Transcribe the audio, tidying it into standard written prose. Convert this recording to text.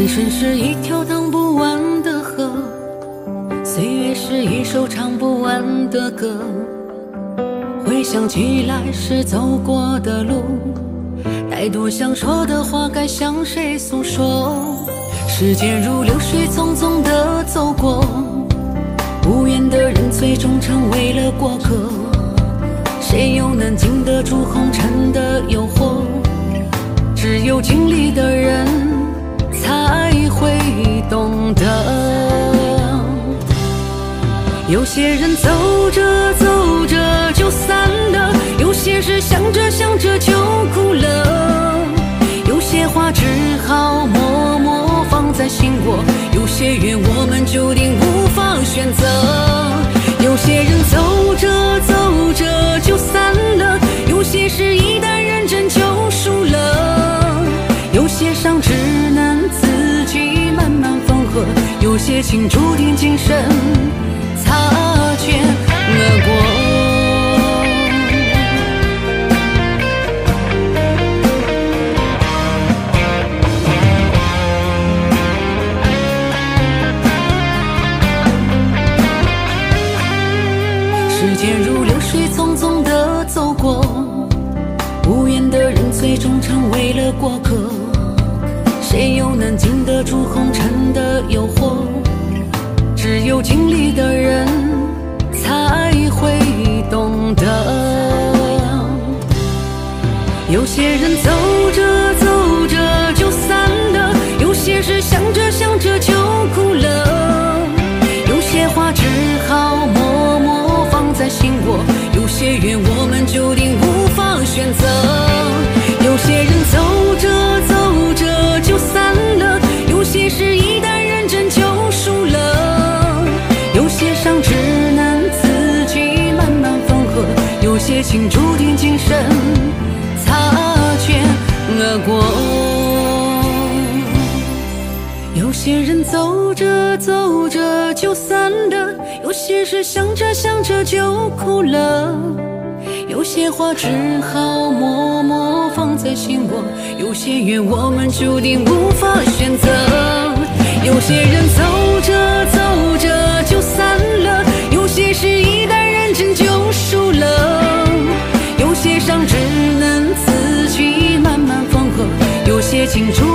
青春是一条淌不完的河，岁月是一首唱不完的歌。回想起来是走过的路，太多想说的话该向谁诉说？时间如流水匆匆地走过，无缘的人最终成为了过客。谁又能经得住红尘的诱惑？只有经历的人才会懂得。有些人走着走着就散了，有些事想着想着就哭了，有些话只好默默放在心窝，有些缘我们注定无法选择。有些人走着走着就散了，有些事一旦认真就输了，有些伤只能自己慢慢缝合，有些情注定今生擦肩而过。时间如流水匆匆地走过，无缘的人最终成为了过客。谁又能经得住红尘的诱惑？只有经历的人才会懂得。有些人走着走着就散了，有些事想着想着就哭了，有些话只好默默放在心窝，有些缘我们注定无法选择。有些人走着走着就散了，有些事一旦认真就输了，有些伤只能自己慢慢缝合，有些情注定今生擦肩而过。有些人走着走着就散了，有些事想着想着就哭了，有些话只好默默放在心窝，有些缘我们注定无法选择。有些人走着走着就散了，有些事一旦认真就输了，有些伤只能自己慢慢缝合，有些情注